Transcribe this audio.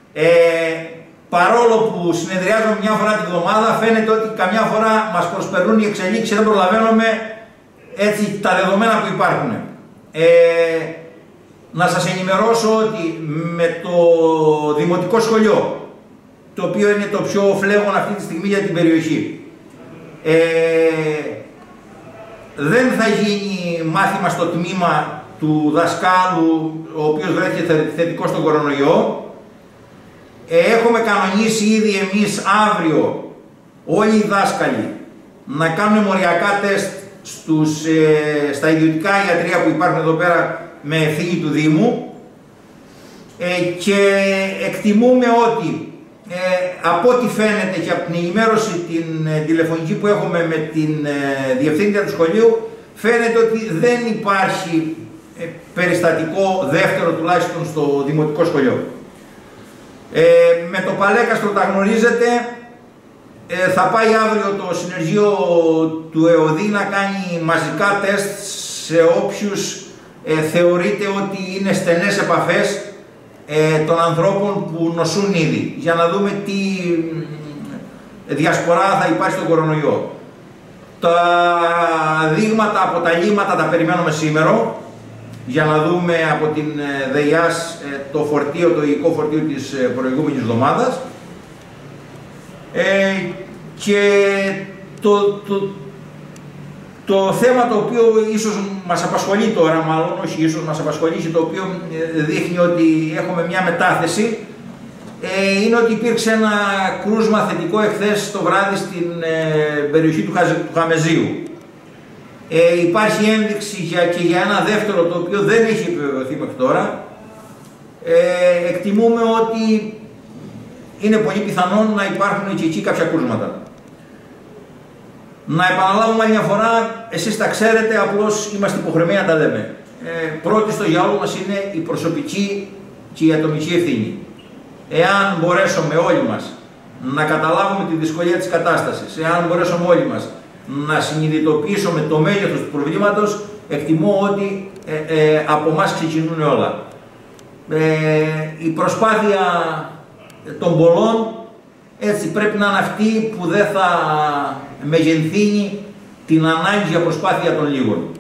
Παρόλο που συνεδριάζουμε μια φορά την εβδομάδα, φαίνεται ότι καμιά φορά μας προσπερνούν οι εξελίξεις, δεν προλαβαίνουμε έτσι τα δεδομένα που υπάρχουν. Να σας ενημερώσω ότι με το Δημοτικό Σχολείο, το οποίο είναι το πιο φλέγον αυτή τη στιγμή για την περιοχή, δεν θα γίνει μάθημα στο τμήμα του δασκάλου, ο οποίος βρέθηκε θετικό στον κορονοϊό. Έχουμε κανονίσει ήδη εμείς αύριο όλοι οι δάσκαλοι να κάνουν μοριακά τεστ στα ιδιωτικά ιατρεία που υπάρχουν εδώ πέρα με ευθύνη του Δήμου, και εκτιμούμε ότι από ό,τι φαίνεται και από την ενημέρωση την τηλεφωνική που έχουμε με την διευθύντρια του σχολείου, φαίνεται ότι δεν υπάρχει περιστατικό δεύτερο τουλάχιστον στο Δημοτικό Σχολείο. Με το Παλέκαστρο τα γνωρίζετε, θα πάει αύριο το συνεργείο του ΕΟΔΗ να κάνει μαζικά τεστ σε όποιους θεωρείται ότι είναι στενές επαφές των ανθρώπων που νοσούν ήδη, για να δούμε τι διασπορά θα υπάρχει στον κορονοϊό. Τα δείγματα από τα λίμματα τα περιμένουμε σήμερα, για να δούμε από την ΔΕΙΑΣ το φορτίο, το υλικό φορτίο της προηγούμενης εβδομάδας. Και το θέμα το οποίο ίσως μας απασχολεί τώρα, μάλλον όχι ίσως μας απασχολήσει, το οποίο δείχνει ότι έχουμε μια μετάθεση, είναι ότι υπήρξε ένα κρούσμα θετικό εχθές το βράδυ στην περιοχή του Χαμεζίου. Υπάρχει ένδειξη και για ένα δεύτερο, το οποίο δεν έχει επιβεβαιωθεί μέχρι τώρα. Εκτιμούμε ότι είναι πολύ πιθανόν να υπάρχουν και εκεί κάποια κρούσματα. Να επαναλάβουμε άλλη μια φορά, εσείς τα ξέρετε, απλώς είμαστε υποχρεωμένοι να τα λέμε. Πρώτιστο για όλους μας είναι η προσωπική και η ατομική ευθύνη. Εάν μπορέσουμε όλοι μας να καταλάβουμε τη δυσκολία της κατάστασης, εάν μπορέσουμε όλοι μας να συνειδητοποιήσουμε το μέγεθος του προβλήματος, εκτιμώ ότι από εμάς ξεκινούν όλα. Η προσπάθεια των πολλών έτσι πρέπει να είναι αυτή που δεν θα μεγενθύνει την ανάγκη για προσπάθεια των λίγων.